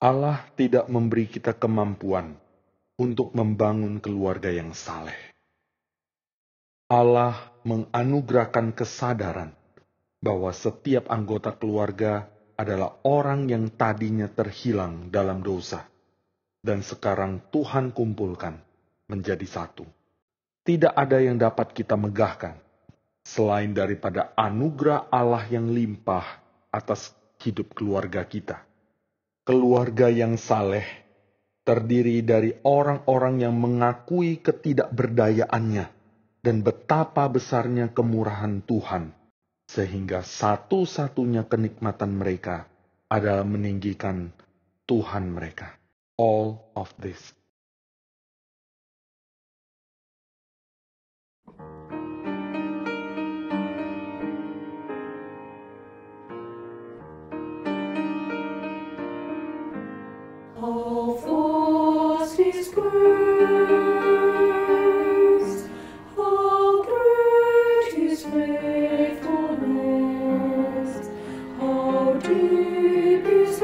Allah tidak memberi kita kemampuan untuk membangun keluarga yang saleh. Allah menganugerahkan kesadaran bahwa setiap anggota keluarga adalah orang yang tadinya terhilang dalam dosa, dan sekarang Tuhan kumpulkan menjadi satu. Tidak ada yang dapat kita megahkan selain daripada anugerah Allah yang limpah atas hidup keluarga kita. Keluarga yang saleh terdiri dari orang-orang yang mengakui ketidakberdayaannya dan betapa besarnya kemurahan Tuhan, sehingga satu-satunya kenikmatan mereka adalah meninggikan Tuhan mereka. All of this. How vast His grace, how great His faithfulness, how deep His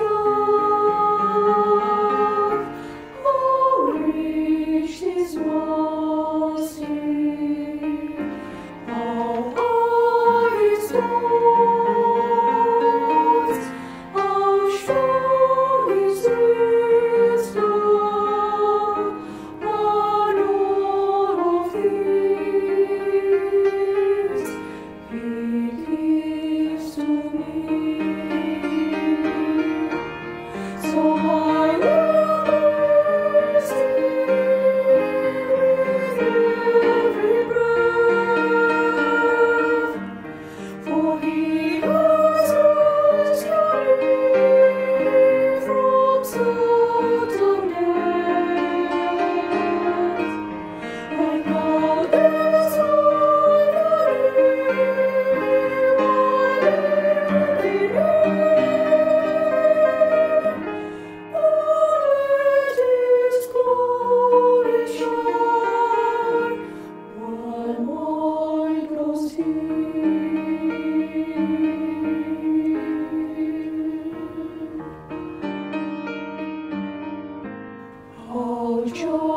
love, how rich His mercy, how high His thoughts, how strong His wisdom, and all of this He gives to me. So I will praise Him with every breath, for He has rescued me from certain death. And now there's Oh, joy.